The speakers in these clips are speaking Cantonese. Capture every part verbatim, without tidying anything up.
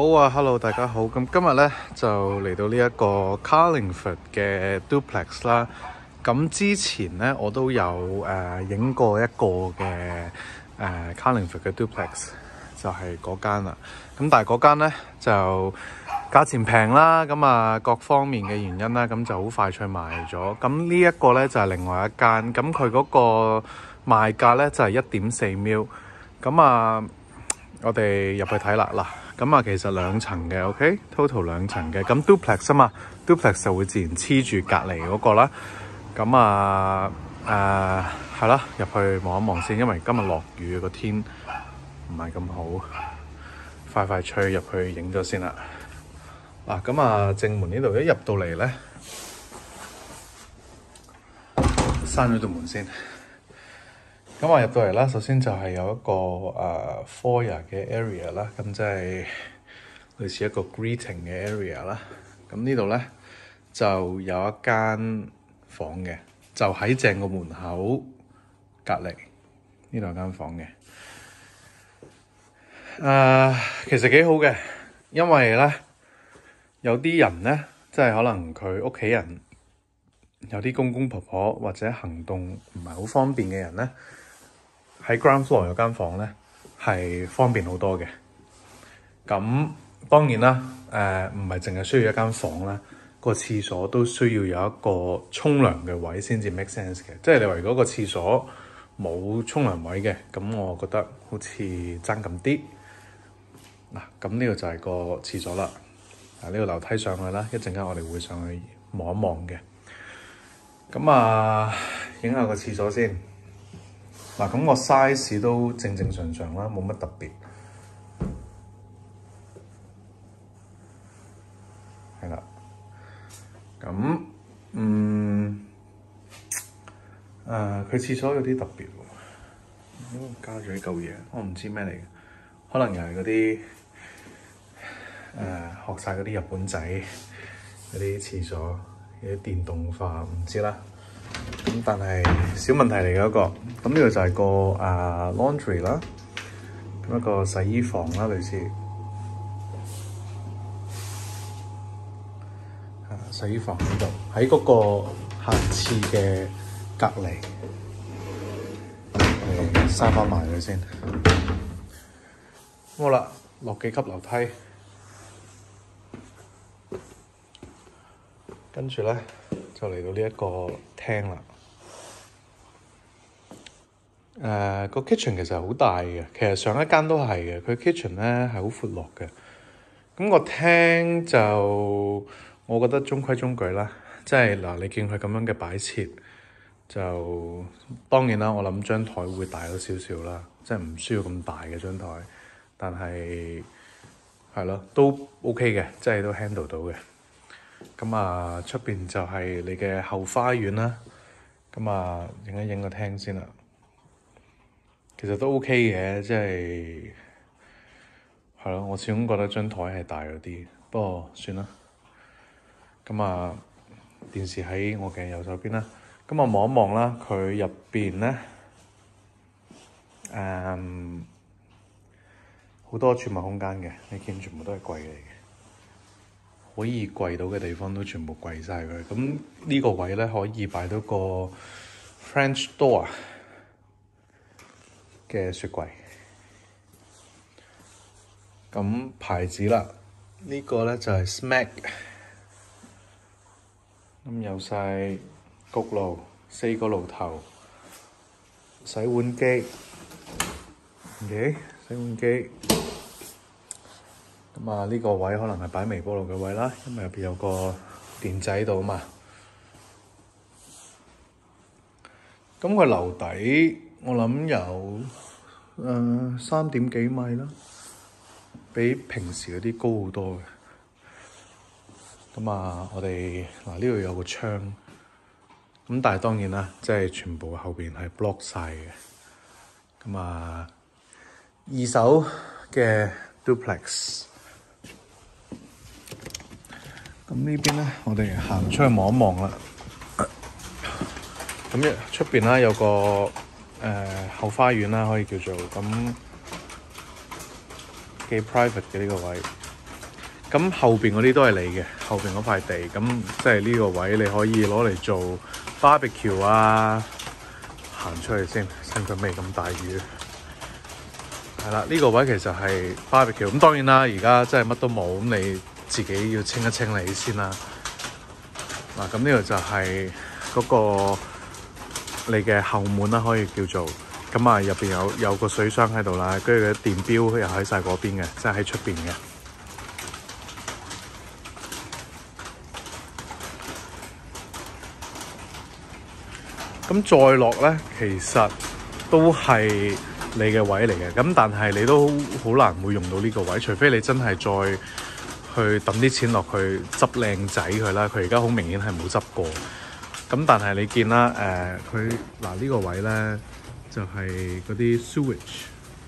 好啊 ，Hello， 大家好。咁今日咧就嚟到呢一個 Carlingford 嘅 Duplex 啦。咁之前咧我都有誒影、呃、過一個嘅誒、呃、Carlingford 嘅 Duplex， 就係嗰間啦。咁但係嗰間咧就價錢平啦，咁啊各方面嘅原因啦，咁就好快脆賣咗。咁呢一個咧就係、是、另外一間，咁佢嗰個賣價咧就係一點四 mil。咁啊，我哋入去睇啦嗱。咁啊，其實兩層嘅 ，OK，total 兩層嘅。咁 duplex 啊嘛 ，duplex 就會自然黐住隔離嗰個啦。咁啊，誒係啦，入去望一望先，因為今日落雨，個天唔係咁好。快快脆入去影咗先啦。嗱，咁啊，正門呢度一入到嚟咧，閂咗道門先。咁我入到嚟啦，首先就係有一個誒、uh, foyer 嘅 area 啦，咁即係類似一個 greeting 嘅 area 啦。咁呢度咧就有一間房嘅，就喺正個門口隔離，呢度有間房嘅。誒、uh, 其實幾好嘅，因為咧有啲人咧，即係可能佢屋企人有啲公公婆婆或者行動唔係好方便嘅人咧。喺 ground floor 有間房咧，係方便好多嘅。咁當然啦，誒唔係淨係需要一間房啦，個廁所都需要有一個沖涼嘅位先至 make sense 嘅。即係你話如果個廁所冇沖涼位嘅，咁我覺得好似爭咁啲。嗱，咁呢個就係個廁所啦。嗱，呢個樓梯上去啦，一陣間我哋會上去望一望嘅。咁啊，影下個廁所先。嗱，咁個 size 都正正常常啦，冇乜特別。係啦，咁嗯誒，佢、呃、廁所有啲特別喎，加咗呢嚿嘢，我唔知咩嚟嘅，可能又係嗰啲誒學晒嗰啲日本仔嗰啲廁所，有啲電動化，唔知啦。咁但係小問題嚟嘅一個，咁呢個就係個啊 laundry 啦，咁一個洗衣房啦，類似啊洗衣房呢度，喺嗰個下廁嘅隔離，誒閂翻埋佢先。好啦，落幾級樓梯，跟住咧就嚟到呢一個廳啦。誒、uh, 個 kitchen 其實好大嘅，其實上一間都係嘅。佢 kitchen 咧係好闊落嘅。咁、個廳就我覺得中規中矩啦。即係嗱，你見佢咁樣嘅擺設，就當然啦。我諗張台會大咗少少啦，即係唔需要咁大嘅張台。但係係咯，都 OK 嘅，即係都 handle 到嘅。咁啊，出邊就係你嘅後花園啦。咁啊，影一影個廳先啦。其實都 OK 嘅，即係係咯。我始終覺得張台係大咗啲，不過算啦。咁啊，電視喺我嘅右手邊啦。咁我望一望啦，佢入邊咧誒好多儲物空間嘅，你見全部都係櫃嚟嘅，可以櫃到嘅地方都全部櫃晒佢。咁呢個位咧可以擺到個 French door嘅雪櫃，咁牌子啦，這個、呢個咧就係、是、Smeg， 咁有晒焗爐，四個爐頭，洗碗機，OK， 洗碗機，咁啊呢個位可能係擺微波爐嘅位啦，因為入邊有個電仔喺度啊嘛。咁佢樓底我諗有誒三點幾米啦，比平時嗰啲高好多嘅。咁啊，我哋嗱呢度有個窗，咁但係當然啦，即係全部後邊係 block 晒嘅。咁啊，二手嘅 duplex。咁呢邊咧，我哋行出去望一望啦。咁一出邊啦，有個誒、呃、後花園啦，可以叫做咁幾 private 嘅呢個位。 咁後邊嗰啲都係你嘅，後邊嗰塊地，咁即係呢個位你可以攞嚟做 barbecue 啊。行出去先，趁佢未咁大雨。係啦，呢、這個位其實係 barbecue，咁當然啦，而家真係乜都冇，咁你自己要清一清理先啦。嗱，咁呢度就係嗰個你嘅後門啦，可以叫做。咁啊，入邊有有個水箱喺度啦，跟住佢電錶又喺晒嗰邊嘅，即係喺出邊嘅。咁再落咧，其實都係你嘅位嚟嘅。咁但係你都好難會用到呢個位，除非你真係再去抌啲錢落去執靚仔佢啦。佢而家好明顯係冇執過。咁但係你見啦，誒佢嗱呢個位咧就係嗰啲 sewage。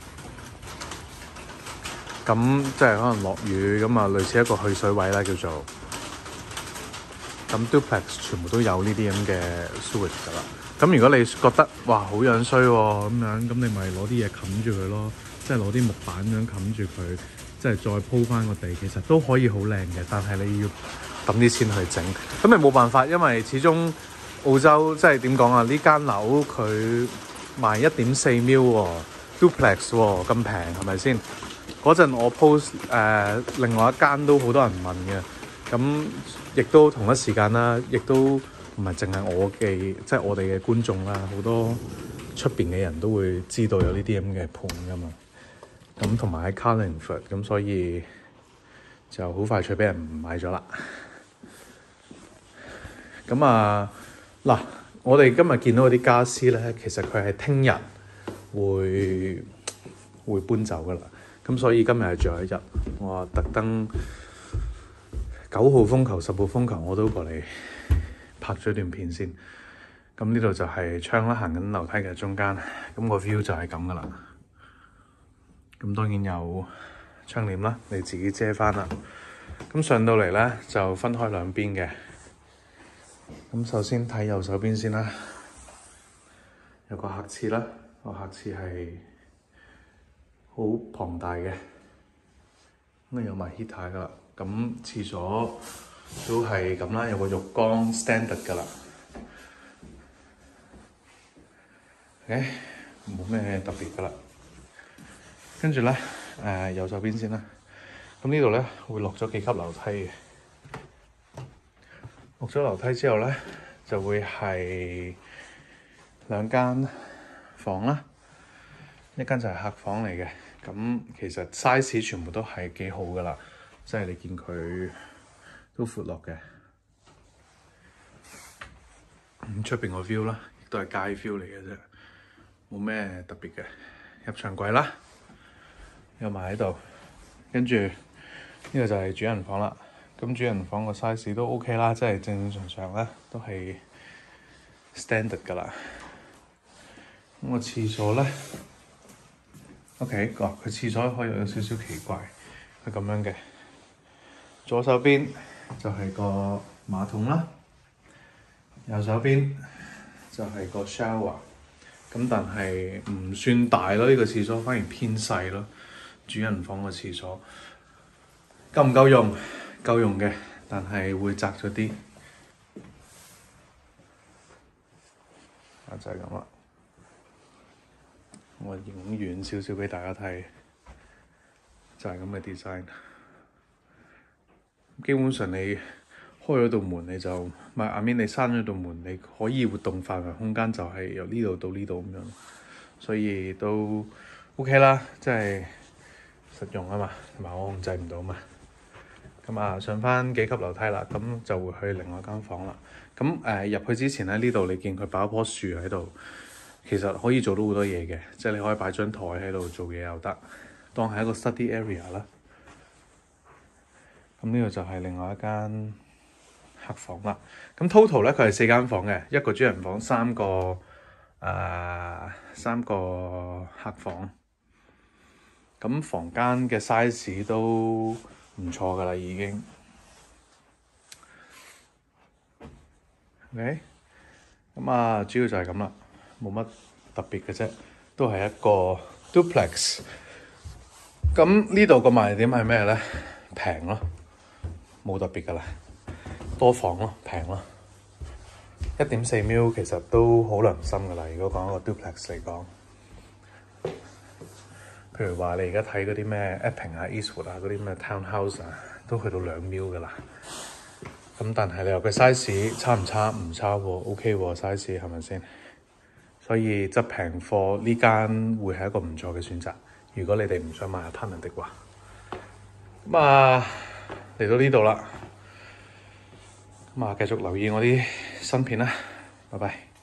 咁即係可能落雨咁啊，類似一個去水位啦叫做。咁 duplex 全部都有呢啲咁嘅 sewage 噶啦。咁如果你覺得哇好樣衰喎咁樣，咁你咪攞啲嘢冚住佢咯，即係攞啲木板咁樣冚住佢，即係再鋪翻個地，其實都可以好靚嘅。但係你要抌啲錢去整，咁你冇辦法，因為始終澳洲即係點講啊？呢間樓佢賣一點四 mil 喎 ，duplex 喎，咁平係咪先？嗰陣我 post 誒、呃、另外一間都好多人問嘅，咁亦都同一時間啦，亦都。唔係淨係我嘅，即係我哋嘅觀眾啦，好多出邊嘅人都會知道有呢啲咁嘅盤㗎嘛。咁同埋喺 Carlingford，咁所以就好快脆俾人買咗啦。咁啊嗱，我哋今日見到嗰啲家私咧，其實佢係聽日會會搬走㗎啦。咁所以今日係最後一日，我話特登九號風球、十號風球我都過嚟拍咗段片先。咁呢度就係窗啦，行緊樓梯嘅中間，咁個 view 就係咁噶啦。咁當然有窗簾啦，你自己遮翻啦。咁上到嚟咧就分開兩邊嘅。咁首先睇右手邊先啦，有個客廁啦，個客廁係好龐大嘅，咁啊有埋 heater 噶啦。咁廁所都係咁啦，有個浴缸 standard 噶啦。誒，冇咩特別噶啦。跟住咧，誒、呃、右手邊先啦。咁呢度咧會落咗幾級樓梯嘅。落咗樓梯之後咧，就會係兩間房啦。一間就係客房嚟嘅。咁其實 size 全部都係幾好噶啦，即係你見佢都闊落嘅。咁出邊個 view 啦，亦都係街 feel 嚟嘅啫。冇咩特別嘅，入牆櫃啦，有埋喺度，跟住呢個就係主人房啦。咁主人房個 size 都 OK 啦，即係正正常常咧都係 standard 噶啦。咁個廁所咧 ，OK，個佢廁所可以有少少奇怪，係咁樣嘅。左手邊就係個馬桶啦，右手邊就係個 shower。咁但係唔算大咯，呢個廁所反而偏細咯。主人房個廁所夠唔夠用？夠用嘅，但係會窄咗啲。啊，就係咁啦。我影遠少少俾大家睇，就係咁嘅 design。基本上你開咗道門，你就唔係阿 Min，你閂咗道門，你可以活動範圍空間就係由呢度到呢度咁樣，所以都 OK 啦，即係實用啊嘛，同埋我控制唔到嘛。咁啊，上翻幾級樓梯啦，咁就會去另外一間房啦。咁誒入去之前咧，呢度你見佢擺一棵樹喺度，其實可以做到好多嘢嘅，即係你可以擺張台喺度做嘢又得，當係一個 study area 啦。咁呢度就係另外一間客房啦。咁 total 咧，佢係四間房嘅，一個主人房，三個誒、呃、三個客房。咁房間嘅 size 都唔錯噶啦，已經。OK，咁啊，主要就係咁啦，冇乜特別嘅啫，都係一個 duplex。咁呢度個賣點係咩咧？平咯。 冇特別噶啦，多房咯，平咯，一點四 mil 其實都好良心噶啦。如果講一個 duplex 嚟講，譬如話你而家睇嗰啲咩 Epping 啊、Eastwood 啊嗰啲咩 townhouse 啊，都去到兩 mil 噶啦。咁但係你話佢 size 差唔差？唔差喎 ，OK 喎 size 係咪先？所以執平貨呢間會係一個唔錯嘅選擇。如果你哋唔想買 apartment 的話，咁啊嚟到呢度啦，咁啊繼續留意我啲新片啦，拜拜。